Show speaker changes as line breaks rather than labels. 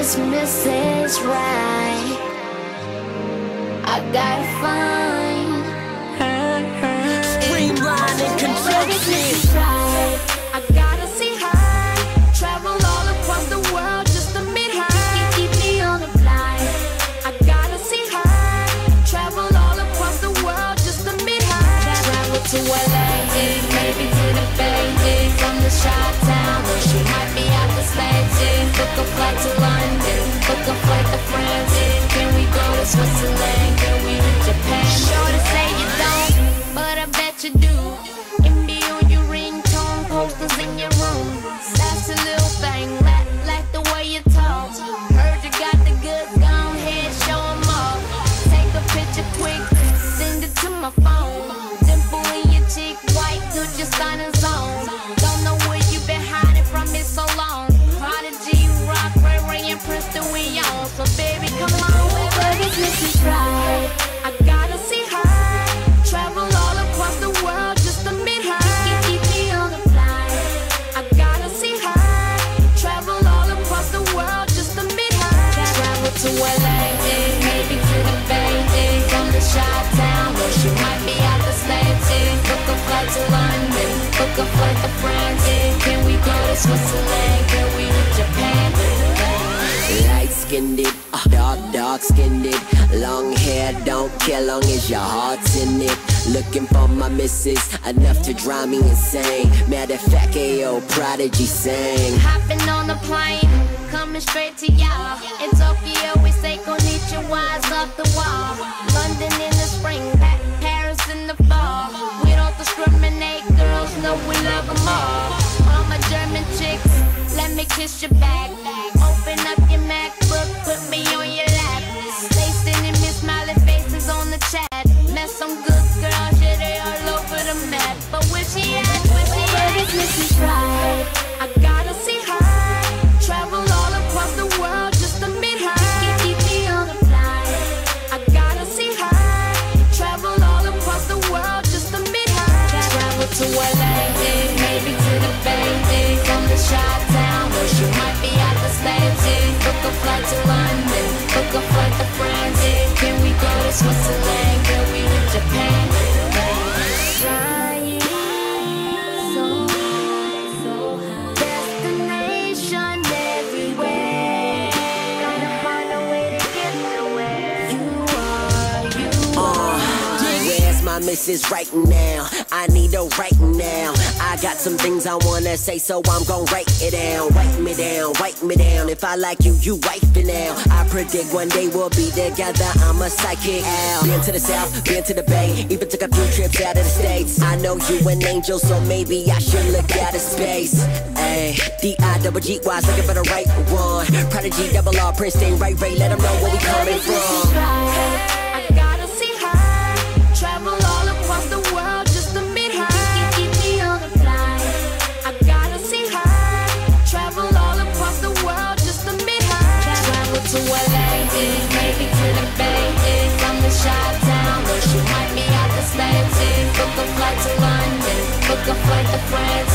Mrs. Right. I gotta find her.
Streamline and conjunction.
Right. I gotta see her. Travel all across the world just to meet her. Keep me on the flight. I gotta see her. Travel all across the world just to meet her. Travel to LA, maybe to the Bay, from the Chi-Town, or she might be out the States. Book a flight to London, book a flight to France. Can we go to Switzerland? Can we to Japan? Sure to say you don't, but I bet you do. And be on your ringtone, posters in your room. That's a little thing, like the way you talk. Heard you got the goods, go ahead, show 'em off. Take a picture quick, send it to my phone. Dimple in your cheek, white, good, just sign a zone. Don't know where you been hiding from it so long. Prodigy, Rock, Ray Ray, and Princeton, we on. So baby, come on, baby, this is right. I gotta see her. Travel all across the world just to meet her. Keep me on the flight. I gotta see her. Travel all across the world just to meet her. Travel to LA, maybe to the Bay, from the Chi-Town, or she might be out the States. Book a flight to London, book a flight to France. Can we go to Switzerland? Can we to Japan?
Light-skinned it, dark-skinned it. Long hair, don't care long as your heart's in it. Looking for my missus, enough to drive me insane. Matter of fact, AO Prodigy sang.
Hopping on the plane, coming straight to y'all. In Tokyo, we say konnichiwa's off the wall. London in the spring, Paris in the fall. We don't discriminate, girls know we love them all. All my German chicks, let me kiss your back. Open up your MacBook, put me on your lap. They sending me smiley faces on the chat. Met some good girls, yeah, they all over the map. But where she at? Where she at? Mrs. Right. I gotta see her. Travel all across the world just to meet her. Keep me on the flight. I gotta see her. Travel all across the world just to meet her. Travel to LA, maybe to the Bay, from the Chi-Town, or she might be out the States. Book a flight to London, book a flight to France. Can we go to Switzerland? Can we to Japan? Trying so high. Destination everywhere. Gotta find a way to get to where you are.
Where's my missus right now? I need her right now. I got some things I wanna say, so I'm gon' write it down. Write me down, write me down. If I like you, you wife me now. I predict one day we'll be together, I'm a psychic owl. Been to the south, been to the Bay, even took a few trips out of the States. I know you an angel, so maybe I should look out of space. Ayy, D-I-double-G-Y, looking for the right one. Prodigy, double R, Princeton, Ray Ray, let them know where we coming from.
I gotta see her. Travel all across the world just to meet her. Keep me on the flight. I gotta see her. Travel all across the world just to meet her. Travel to LA, maybe to the Bay, from the Chi-Town, or she might be out the States. Book a flight to London, book a flight to France.